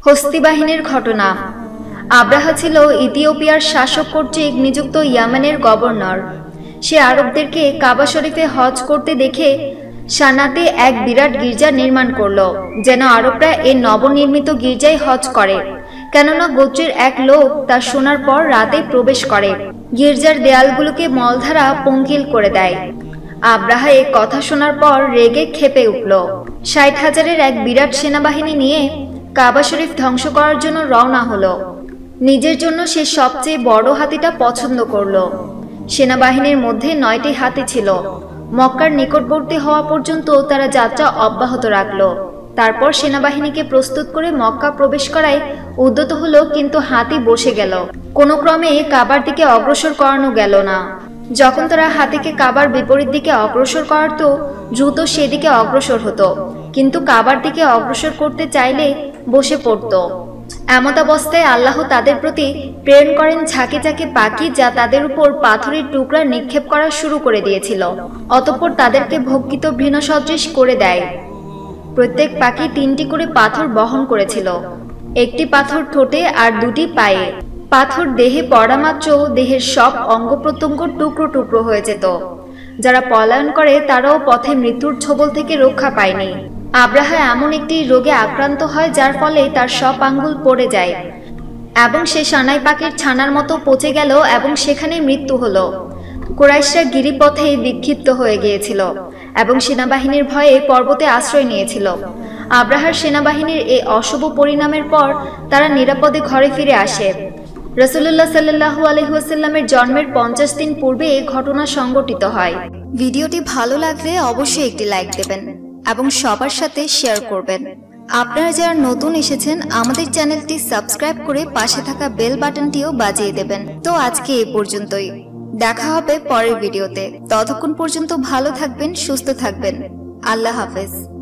হস্তি বাহিনীর ঘটনা। আব্রাহা ছিল ইথিওপিয়ার শাসক কর্তৃক নিযুক্ত ইয়ামেনের গভর্নর। সে আরবদেরকে কাবা শরীফে হজ করতে দেখে সানাতে এক বিরাট গির্জা নির্মাণ করল, যেন আরবরা এই নবনির্মিত গির্জায় হজ করে। কেননা গোত্রের এক লোক তা শোনার পর রাতে প্রবেশ করে, গির্জার দেয়ালগুলোকে মলধারা পঙ্কিল করে দেয়। আব্রাহা এই কথা শোনার পর রেগে ক্ষেপে উঠল। ৬০,০০০-এর এক বিরাট সেনাবাহিনী নিয়ে কাবা শরীফ ধ্বংস করার জন্য রওনা হলো। নিজের জন্য সে সবচেয়ে বড় হাতিটা পছন্দ করলো। সেনাবাহিনীর মধ্যে ৯টি হাতি ছিল। মক্কার নিকটবর্তী হওয়া পর্যন্ত তারা যাত্রা অব্যাহত রাখল। তারপর সেনাবাহিনীকে প্রস্তুত করে মক্কা প্রবেশ করায় উদ্যত হলো, কিন্তু হাতি বসে গেল। কোনো ক্রমে কাবার দিকে অগ্রসর করানো গেল না। যখন তারা হাতিকে কাবার বিপরীত দিকে অগ্রসর করাতো, দ্রুত সেদিকে অগ্রসর হতো, কিন্তু কাবার দিকে অগ্রসর করতে চাইলে বসে পড়ত। এমতাবস্থায় আল্লাহ তাদের প্রতি প্রেরণ করেন ঝাঁকে ঝাঁকে পাখি, যা তাদের উপর পাথরের টুকরা নিক্ষেপ করা শুরু করে দিয়েছিল। অতঃপর তাদেরকে ভক্ষিত ভৃণসদৃশ করে দেয়। প্রত্যেক পাখি ৩টি করে পাথর বহন করেছিল, একটি পাথর ঠোঁটে আর 2টি পায়ে। পাথর দেহে পড়া মাত্র দেহের সব অঙ্গ প্রত্যঙ্গ টুকরো টুকরো হয়ে যেত। যারা পলায়ন করে তারাও পথে মৃত্যুর ছোবল থেকে রক্ষা পায়নি। আব্রাহা এমন একটি রোগে আক্রান্ত হয় যার ফলে তার সব আঙ্গুল পড়ে যায় এবং সে সানাই পাখির ছানার মতো পচে গেল এবং সেখানে মৃত্যু হলো। কুরাইশরা গিরিপথে বিক্ষিপ্ত হয়ে গিয়েছিল এবং সেনাবাহিনীর ভয়ে পর্বতে আশ্রয় নিয়েছিল। আব্রাহার সেনাবাহিনীর এই অশুভ পরিণামের পর তারা নিরাপদে ঘরে ফিরে আসে। রাসূলুল্লাহ সাল্লাল্লাহু আলাইহি ওয়াসাল্লামের জন্মের 50 দিন পূর্বে এই ঘটনা সংঘটিত হয়। ভিডিওটি ভালো লাগলে অবশ্যই একটি লাইক দেবেন এবং সবার সাথে শেয়ার করবেন। আপনারা যারা নতুন এসেছেন আমাদের চ্যানেলটি সাবস্ক্রাইব করে পাশে থাকা বেল বাটনটিও বাজিয়ে দেবেন। তো আজকে এই পর্যন্তই, দেখা হবে পরের ভিডিওতে। ততক্ষণ পর্যন্ত ভালো থাকবেন, সুস্থ থাকবেন। আল্লাহ হাফেজ।